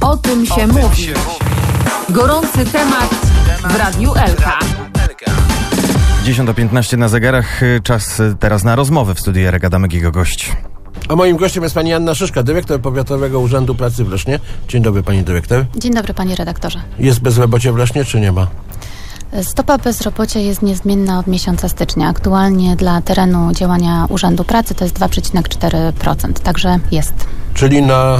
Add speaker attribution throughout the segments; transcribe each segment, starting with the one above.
Speaker 1: O tym się mówi. Gorący temat w Radiu Elka.
Speaker 2: 10:15 na zegarach. Czas teraz na rozmowę w studiu Erek Adamek i jego gość.
Speaker 3: A moim gościem jest pani Anna Szyszka, dyrektor Powiatowego Urzędu Pracy w Lesznie. Dzień dobry, pani dyrektor.
Speaker 4: Dzień dobry, panie redaktorze.
Speaker 3: Jest bezrobocie w Lesznie, czy nie ma?
Speaker 4: Stopa bezrobocia jest niezmienna od miesiąca stycznia. Aktualnie dla terenu działania Urzędu Pracy to jest 2,4%, także jest.
Speaker 3: Czyli na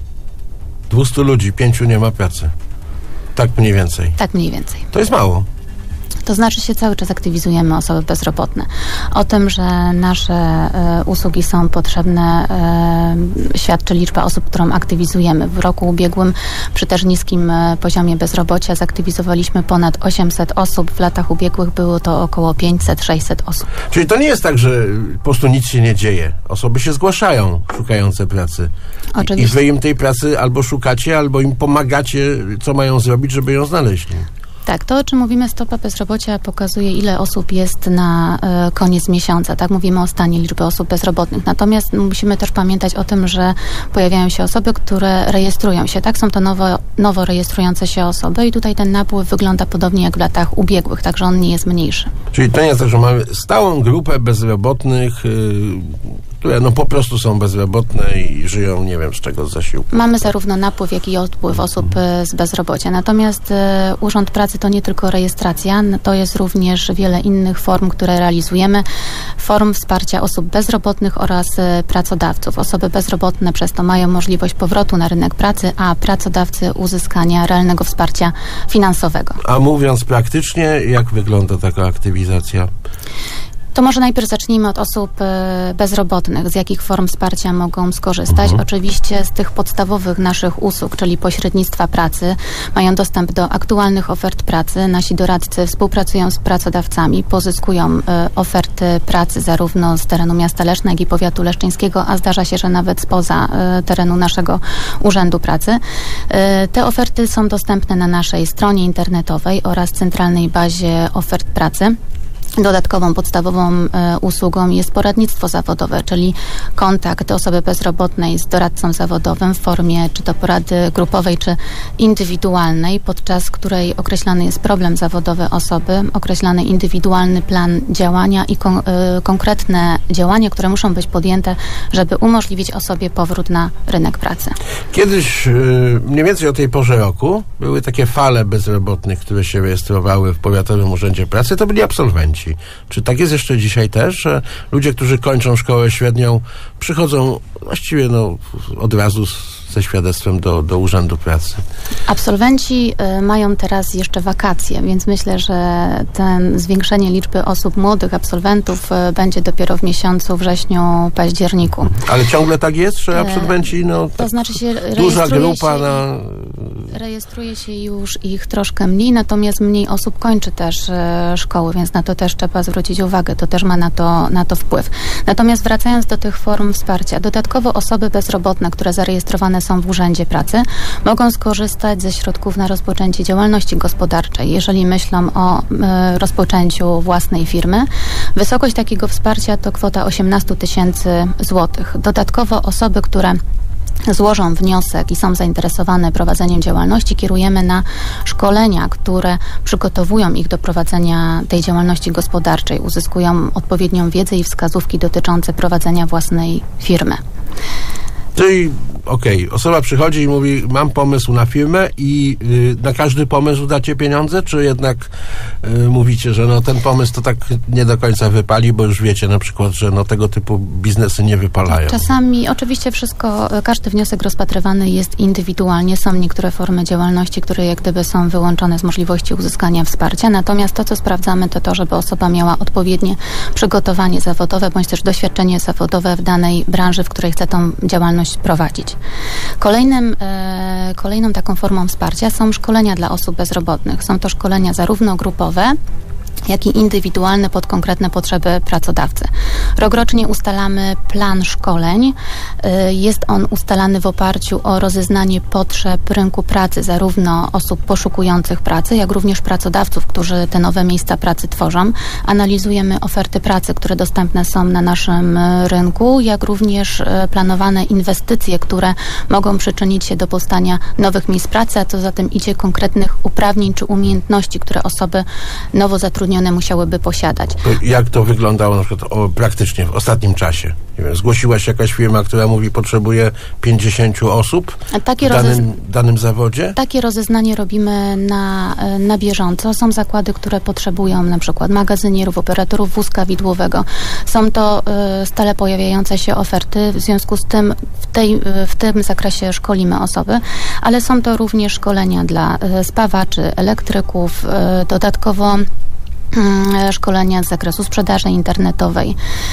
Speaker 3: 200 ludzi 5 nie ma pracy. Tak mniej więcej.
Speaker 4: Tak mniej więcej.
Speaker 3: To jest mało.
Speaker 4: To znaczy się cały czas aktywizujemy osoby bezrobotne. O tym, że nasze usługi są potrzebne, świadczy liczba osób, którą aktywizujemy. W roku ubiegłym przy też niskim poziomie bezrobocia zaktywizowaliśmy ponad 800 osób. W latach ubiegłych było to około 500-600 osób.
Speaker 3: Czyli to nie jest tak, że po prostu nic się nie dzieje. Osoby się zgłaszają, szukające pracy.
Speaker 4: Oczywiście.
Speaker 3: I wy im tej pracy albo szukacie, albo im pomagacie, co mają zrobić, żeby ją znaleźli.
Speaker 4: Tak, to o czym mówimy, stopa bezrobocia pokazuje, ile osób jest na koniec miesiąca. Tak, mówimy o stanie liczby osób bezrobotnych. Natomiast musimy też pamiętać o tym, że pojawiają się osoby, które rejestrują się. Tak, są to nowo rejestrujące się osoby i tutaj ten napływ wygląda podobnie jak w latach ubiegłych, także on nie jest mniejszy.
Speaker 3: Czyli to nie jest tak, że mamy stałą grupę bezrobotnych, które no po prostu są bezrobotne i żyją, nie wiem z czego, z zasiłku.
Speaker 4: Mamy zarówno napływ, jak i odpływ osób z bezrobocia. Natomiast Urząd Pracy to nie tylko rejestracja, to jest również wiele innych form, które realizujemy. Form wsparcia osób bezrobotnych oraz pracodawców. Osoby bezrobotne przez to mają możliwość powrotu na rynek pracy, a pracodawcy uzyskania realnego wsparcia finansowego.
Speaker 3: A mówiąc praktycznie, jak wygląda taka aktywizacja?
Speaker 4: To może najpierw zacznijmy od osób bezrobotnych, z jakich form wsparcia mogą skorzystać. Oczywiście z tych podstawowych naszych usług, czyli pośrednictwa pracy, mają dostęp do aktualnych ofert pracy. Nasi doradcy współpracują z pracodawcami, pozyskują oferty pracy zarówno z terenu miasta Leszna, jak i powiatu leszczyńskiego, a zdarza się, że nawet spoza terenu naszego Urzędu Pracy. Te oferty są dostępne na naszej stronie internetowej oraz centralnej bazie ofert pracy. Dodatkową, podstawową usługą jest poradnictwo zawodowe, czyli kontakt osoby bezrobotnej z doradcą zawodowym w formie czy to porady grupowej, czy indywidualnej, podczas której określany jest problem zawodowy osoby, określany indywidualny plan działania i konkretne działania, które muszą być podjęte, żeby umożliwić osobie powrót na rynek pracy.
Speaker 3: Kiedyś, mniej więcej o tej porze roku, były takie fale bezrobotnych, które się rejestrowały w Powiatowym Urzędzie Pracy. To byli absolwenci. Czy tak jest jeszcze dzisiaj też, że ludzie, którzy kończą szkołę średnią, przychodzą właściwie od razu ze świadectwem do Urzędu Pracy? Absolwenci
Speaker 4: mają teraz jeszcze wakacje, więc myślę, że zwiększenie liczby osób młodych, absolwentów będzie dopiero w miesiącu wrześniu, październiku.
Speaker 3: Ale ciągle tak jest, że absolwenci,
Speaker 4: to znaczy się
Speaker 3: duża grupa
Speaker 4: rejestruje się już ich troszkę mniej, natomiast mniej osób kończy też szkoły, więc na to też trzeba zwrócić uwagę. To też ma na to wpływ. Natomiast wracając do tych form wsparcia, dodatkowo osoby bezrobotne, które zarejestrowane są w Urzędzie Pracy, mogą skorzystać ze środków na rozpoczęcie działalności gospodarczej. Jeżeli myślą o rozpoczęciu własnej firmy, wysokość takiego wsparcia to kwota 18 000 złotych. Dodatkowo osoby, które złożą wniosek i są zainteresowane prowadzeniem działalności, kierujemy na szkolenia, które przygotowują ich do prowadzenia tej działalności gospodarczej. Uzyskują odpowiednią wiedzę i wskazówki dotyczące prowadzenia własnej firmy.
Speaker 3: Czyli osoba przychodzi i mówi, mam pomysł na firmę i na każdy pomysł dacie pieniądze, czy jednak mówicie, że ten pomysł to tak nie do końca wypali, bo już wiecie na przykład, że tego typu biznesy nie wypalają?
Speaker 4: Czasami oczywiście każdy wniosek rozpatrywany jest indywidualnie. Są niektóre formy działalności, które jak gdyby są wyłączone z możliwości uzyskania wsparcia, natomiast to, co sprawdzamy, to żeby osoba miała odpowiednie przygotowanie zawodowe, bądź też doświadczenie zawodowe w danej branży, w której chce tą działalność prowadzić. Kolejną taką formą wsparcia są szkolenia dla osób bezrobotnych. Są to szkolenia zarówno grupowe, jak i indywidualny pod konkretne potrzeby pracodawcy. Rokrocznie ustalamy plan szkoleń. Jest on ustalany w oparciu o rozeznanie potrzeb rynku pracy, zarówno osób poszukujących pracy, jak również pracodawców, którzy te nowe miejsca pracy tworzą. Analizujemy oferty pracy, które dostępne są na naszym rynku, jak również planowane inwestycje, które mogą przyczynić się do powstania nowych miejsc pracy, a co za tym idzie konkretnych uprawnień czy umiejętności, które osoby nowo zatrudnione musiałyby posiadać.
Speaker 3: Jak to wyglądało na przykład praktycznie w ostatnim czasie? Nie wiem, zgłosiła się jakaś firma, która mówi, potrzebuje 50 osób w danym zawodzie? Takie
Speaker 4: rozeznanie robimy na bieżąco. Są zakłady, które potrzebują na przykład magazynierów, operatorów wózka widłowego. Są to stale pojawiające się oferty. W związku z tym w tym zakresie szkolimy osoby, ale są to również szkolenia dla spawaczy, elektryków, dodatkowo szkolenia z zakresu sprzedaży internetowej,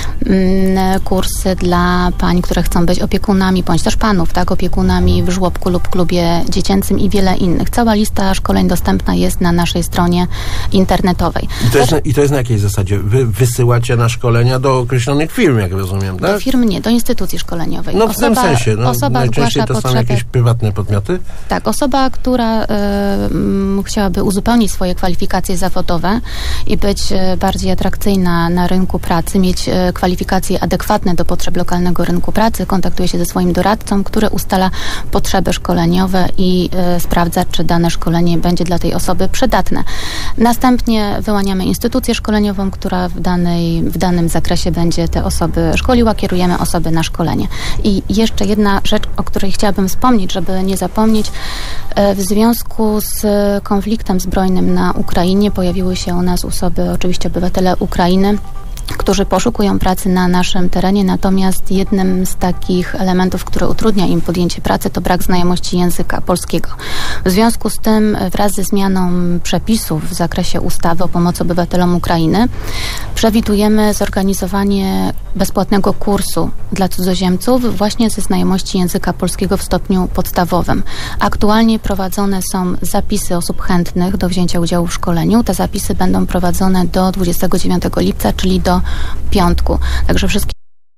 Speaker 4: kursy dla pań, które chcą być opiekunami, bądź też panów, tak, opiekunami w żłobku lub klubie dziecięcym i wiele innych. Cała lista szkoleń dostępna jest na naszej stronie internetowej.
Speaker 3: I to jest na jakiej zasadzie? Wy wysyłacie na szkolenia do określonych firm, jak rozumiem, tak?
Speaker 4: Do firm nie, do instytucji szkoleniowej.
Speaker 3: No w tym sensie. Najczęściej to są jakieś prywatne podmioty?
Speaker 4: Tak, osoba, która chciałaby uzupełnić swoje kwalifikacje zawodowe i być bardziej atrakcyjna na rynku pracy, mieć kwalifikacje adekwatne do potrzeb lokalnego rynku pracy, kontaktuje się ze swoim doradcą, który ustala potrzeby szkoleniowe i sprawdza, czy dane szkolenie będzie dla tej osoby przydatne. Następnie wyłaniamy instytucję szkoleniową, która w danym zakresie będzie te osoby szkoliła, kierujemy osoby na szkolenie. I jeszcze jedna rzecz, o której chciałabym wspomnieć, żeby nie zapomnieć. W związku z konfliktem zbrojnym na Ukrainie pojawiły się u nas osoby, oczywiście obywatele Ukrainy, którzy poszukują pracy na naszym terenie, natomiast jednym z takich elementów, które utrudnia im podjęcie pracy, to brak znajomości języka polskiego. W związku z tym wraz ze zmianą przepisów w zakresie ustawy o pomocy obywatelom Ukrainy przewidujemy zorganizowanie bezpłatnego kursu dla cudzoziemców właśnie ze znajomości języka polskiego w stopniu podstawowym. Aktualnie prowadzone są zapisy osób chętnych do wzięcia udziału w szkoleniu. Te zapisy będą prowadzone do 29 lipca, czyli do piątku. Także wszystkie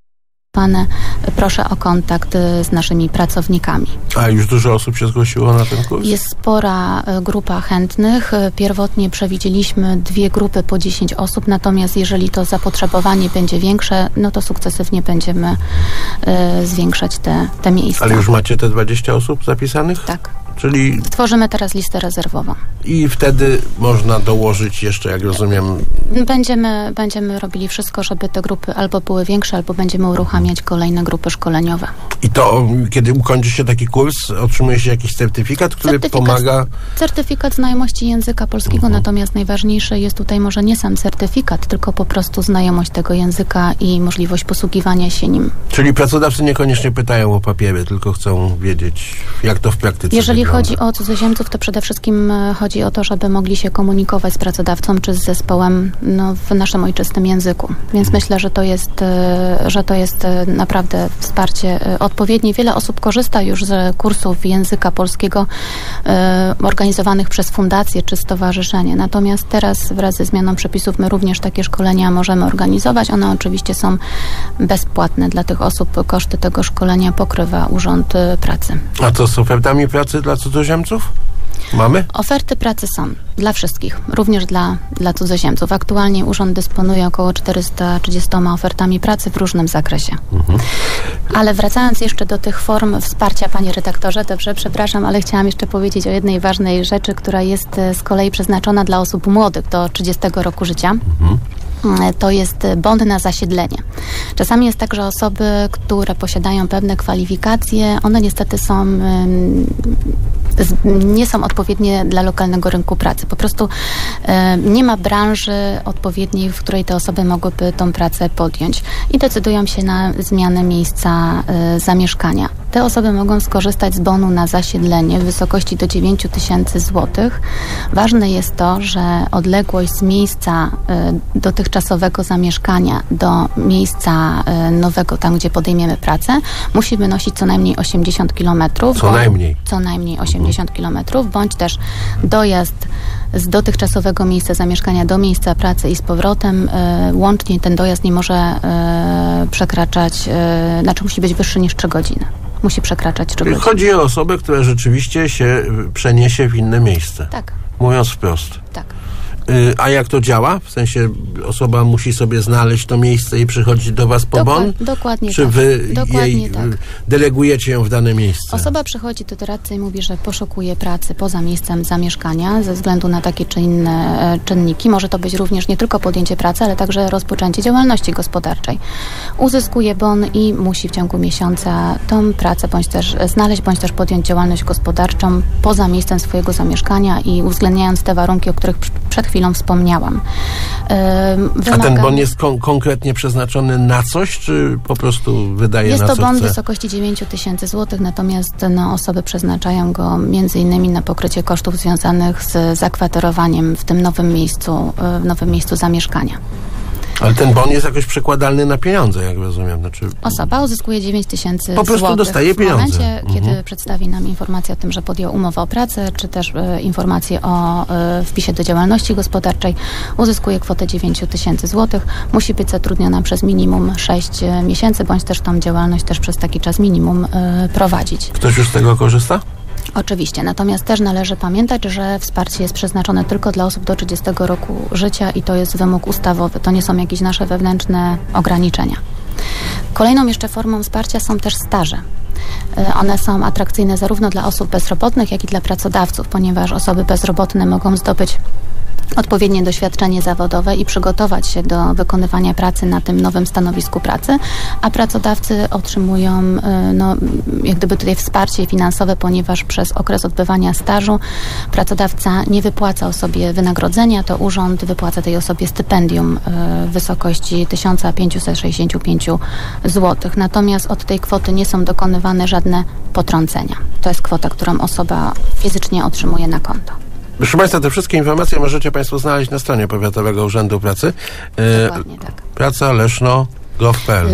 Speaker 4: proszę o kontakt z naszymi pracownikami.
Speaker 3: A już dużo osób się zgłosiło na ten kurs?
Speaker 4: Jest spora grupa chętnych. Pierwotnie przewidzieliśmy 2 grupy po 10 osób, natomiast jeżeli to zapotrzebowanie będzie większe, no to sukcesywnie będziemy zwiększać te miejsca.
Speaker 3: Ale już macie te 20 osób zapisanych?
Speaker 4: Tak.
Speaker 3: Czyli
Speaker 4: tworzymy teraz listę rezerwową.
Speaker 3: I wtedy można dołożyć jeszcze, jak rozumiem...
Speaker 4: Będziemy robili wszystko, żeby te grupy albo były większe, albo będziemy uruchamiać kolejne grupy szkoleniowe.
Speaker 3: I to, kiedy ukończy się taki kurs, otrzymuje się jakiś certyfikat, który pomaga...
Speaker 4: Certyfikat znajomości języka polskiego, natomiast najważniejszy jest tutaj może nie sam certyfikat, tylko po prostu znajomość tego języka i możliwość posługiwania się nim.
Speaker 3: Czyli pracodawcy niekoniecznie pytają o papiery, tylko chcą wiedzieć, jak to w praktyce
Speaker 4: Jeżeli chodzi o cudzoziemców, to przede wszystkim chodzi o to, żeby mogli się komunikować z pracodawcą czy z zespołem w naszym ojczystym języku. Więc myślę, że to jest naprawdę wsparcie odpowiednie. Wiele osób korzysta już z kursów języka polskiego organizowanych przez fundacje czy stowarzyszenie. Natomiast teraz wraz ze zmianą przepisów my również takie szkolenia możemy organizować. One oczywiście są bezpłatne dla tych osób. Koszty tego szkolenia pokrywa Urząd Pracy.
Speaker 3: A co z ofertami pracy dla cudzoziemców? Mamy?
Speaker 4: Oferty pracy są dla wszystkich, również dla cudzoziemców. Aktualnie urząd dysponuje około 430 ofertami pracy w różnym zakresie. Ale wracając jeszcze do tych form wsparcia, panie redaktorze, dobrze, przepraszam, ale chciałam jeszcze powiedzieć o jednej ważnej rzeczy, która jest z kolei przeznaczona dla osób młodych do 30 roku życia. To jest bon na zasiedlenie. Czasami jest tak, że osoby, które posiadają pewne kwalifikacje, one niestety nie są odpowiednie dla lokalnego rynku pracy. Po prostu nie ma branży odpowiedniej, w której te osoby mogłyby tą pracę podjąć i decydują się na zmianę miejsca zamieszkania. Te osoby mogą skorzystać z bonu na zasiedlenie w wysokości do 9 000 złotych. Ważne jest to, że odległość z miejsca dotychczasowego zamieszkania do miejsca nowego, tam gdzie podejmiemy pracę, musi wynosić co najmniej 80 km.
Speaker 3: Co najmniej?
Speaker 4: Co najmniej 80 80 km, bądź też dojazd z dotychczasowego miejsca zamieszkania do miejsca pracy i z powrotem. Łącznie ten dojazd nie może przekraczać, musi być wyższy niż 3 godziny. Musi przekraczać 3 godziny.
Speaker 3: Chodzi o osobę, która rzeczywiście się przeniesie w inne miejsce.
Speaker 4: Tak.
Speaker 3: Mówiąc wprost.
Speaker 4: Tak.
Speaker 3: A jak to działa? W sensie osoba musi sobie znaleźć to miejsce i przychodzić do was po bon?
Speaker 4: Dokładnie
Speaker 3: Czy
Speaker 4: tak.
Speaker 3: wy
Speaker 4: Dokładnie tak.
Speaker 3: delegujecie ją w dane miejsce?
Speaker 4: Osoba przychodzi do doradcy i mówi, że poszukuje pracy poza miejscem zamieszkania ze względu na takie czy inne czynniki. Może to być również nie tylko podjęcie pracy, ale także rozpoczęcie działalności gospodarczej. Uzyskuje bon i musi w ciągu miesiąca tą pracę bądź też znaleźć, bądź też podjąć działalność gospodarczą poza miejscem swojego zamieszkania i uwzględniając te warunki, o których przed chwilą wspomniałam.
Speaker 3: A ten bon jest konkretnie przeznaczony na coś, czy po prostu wydaje na co chce?
Speaker 4: Jest to bon w wysokości 9 000 złotych, natomiast osoby przeznaczają go między innymi na pokrycie kosztów związanych z zakwaterowaniem w tym nowym miejscu zamieszkania.
Speaker 3: Ale ten bon jest jakoś przekładalny na pieniądze, jak rozumiem.
Speaker 4: Osoba uzyskuje 9 000 złotych.
Speaker 3: Po prostu dostaje pieniądze.
Speaker 4: W momencie, kiedy przedstawi nam informację o tym, że podjął umowę o pracę, czy też informację o wpisie do działalności gospodarczej, uzyskuje kwotę 9 000 złotych. Musi być zatrudniona przez minimum 6 miesięcy, bądź też tą działalność też przez taki czas minimum prowadzić.
Speaker 3: Ktoś już z tego korzysta?
Speaker 4: Oczywiście, natomiast też należy pamiętać, że wsparcie jest przeznaczone tylko dla osób do 30 roku życia i to jest wymóg ustawowy. To nie są jakieś nasze wewnętrzne ograniczenia. Kolejną jeszcze formą wsparcia są też staże. One są atrakcyjne zarówno dla osób bezrobotnych, jak i dla pracodawców, ponieważ osoby bezrobotne mogą zdobyć odpowiednie doświadczenie zawodowe i przygotować się do wykonywania pracy na tym nowym stanowisku pracy, a pracodawcy otrzymują jak gdyby tutaj wsparcie finansowe, ponieważ przez okres odbywania stażu pracodawca nie wypłaca osobie wynagrodzenia, to urząd wypłaca tej osobie stypendium w wysokości 1565 zł. Natomiast od tej kwoty nie są dokonywane żadne potrącenia. To jest kwota, którą osoba fizycznie otrzymuje na konto.
Speaker 3: Proszę Państwa, te wszystkie informacje możecie Państwo znaleźć na stronie Powiatowego Urzędu Pracy.
Speaker 4: Dokładnie tak.
Speaker 3: Praca leszno.gov.pl.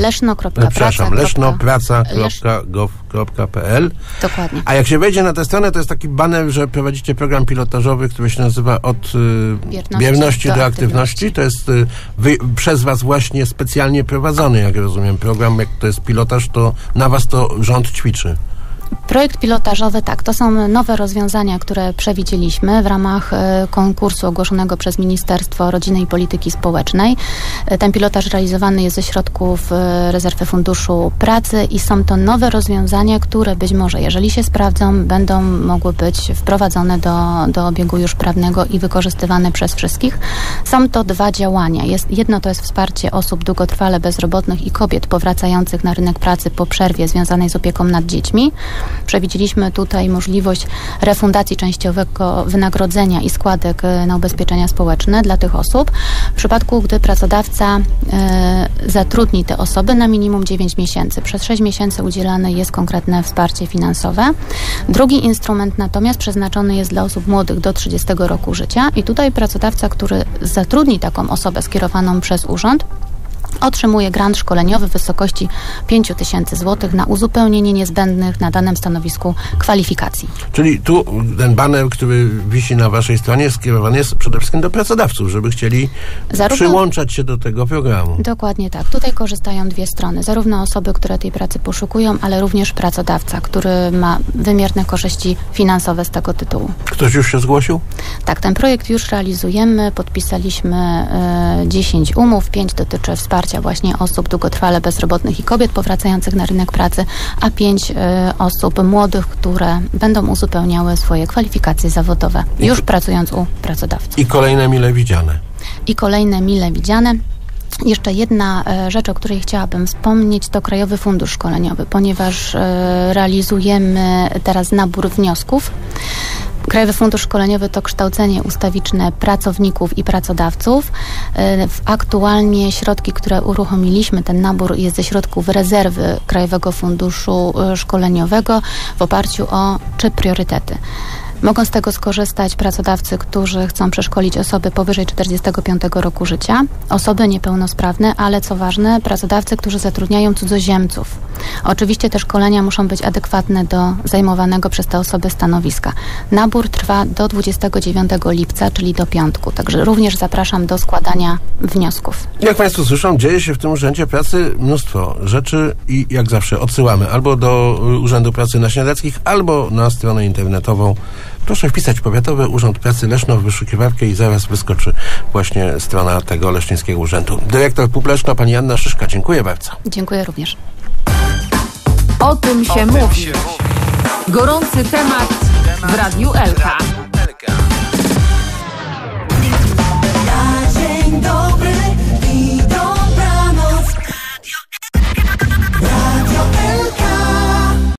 Speaker 3: leszno.praca.gov.pl.
Speaker 4: Dokładnie.
Speaker 3: A jak się wejdzie na tę stronę, to jest taki baner, że prowadzicie program pilotażowy, który się nazywa Od bierności do aktywności. To jest przez Was właśnie specjalnie prowadzony, jak rozumiem. Program, jak to jest pilotaż, to na Was to rząd ćwiczy.
Speaker 4: Projekt pilotażowy, tak, to są nowe rozwiązania, które przewidzieliśmy w ramach konkursu ogłoszonego przez Ministerstwo Rodziny i Polityki Społecznej. Ten pilotaż realizowany jest ze środków rezerwy Funduszu Pracy i są to nowe rozwiązania, które być może, jeżeli się sprawdzą, będą mogły być wprowadzone do obiegu już prawnego i wykorzystywane przez wszystkich. Są to 2 działania. Jedno to jest wsparcie osób długotrwale bezrobotnych i kobiet powracających na rynek pracy po przerwie związanej z opieką nad dziećmi. Przewidzieliśmy tutaj możliwość refundacji częściowego wynagrodzenia i składek na ubezpieczenia społeczne dla tych osób w przypadku, gdy pracodawca zatrudni te osoby na minimum 9 miesięcy. Przez 6 miesięcy udzielane jest konkretne wsparcie finansowe. Drugi instrument natomiast przeznaczony jest dla osób młodych do 30 roku życia i tutaj pracodawca, który zatrudni taką osobę skierowaną przez urząd, otrzymuje grant szkoleniowy w wysokości 5 000 złotych na uzupełnienie niezbędnych na danym stanowisku kwalifikacji.
Speaker 3: Czyli tu ten który wisi na Waszej stronie, skierowany jest przede wszystkim do pracodawców, żeby chcieli przyłączać się do tego programu.
Speaker 4: Dokładnie tak. Tutaj korzystają 2 strony. Zarówno osoby, które tej pracy poszukują, ale również pracodawca, który ma wymierne korzyści finansowe z tego tytułu.
Speaker 3: Ktoś już się zgłosił?
Speaker 4: Tak, ten projekt już realizujemy. Podpisaliśmy 10 umów, 5 dotyczy wsparcia właśnie osób długotrwale bezrobotnych i kobiet powracających na rynek pracy, a 5 osób młodych, które będą uzupełniały swoje kwalifikacje zawodowe, już pracując u pracodawcy.
Speaker 3: I kolejne mile widziane.
Speaker 4: Jeszcze jedna rzecz, o której chciałabym wspomnieć, to Krajowy Fundusz Szkoleniowy, ponieważ realizujemy teraz nabór wniosków. Krajowy Fundusz Szkoleniowy to kształcenie ustawiczne pracowników i pracodawców. Aktualnie środki, które uruchomiliśmy, ten nabór jest ze środków rezerwy Krajowego Funduszu Szkoleniowego w oparciu o 3 priorytety. Mogą z tego skorzystać pracodawcy, którzy chcą przeszkolić osoby powyżej 45 roku życia, osoby niepełnosprawne, ale co ważne, pracodawcy, którzy zatrudniają cudzoziemców. Oczywiście te szkolenia muszą być adekwatne do zajmowanego przez te osoby stanowiska. Nabór trwa do 29 lipca, czyli do piątku, także również zapraszam do składania wniosków.
Speaker 3: Jak Państwo słyszą, dzieje się w tym Urzędzie Pracy mnóstwo rzeczy i jak zawsze odsyłamy albo do Urzędu Pracy na Śniadeckich, albo na stronę internetową. Proszę wpisać Powiatowy Urząd Pracy Leszno w wyszukiwarkę i zaraz wyskoczy właśnie strona tego Leszczyńskiego Urzędu. Dyrektor PUP Leszno, pani Anna Szyszka, dziękuję bardzo.
Speaker 4: Dziękuję również.
Speaker 1: O tym się mówi. Gorący temat w Radiu Elka.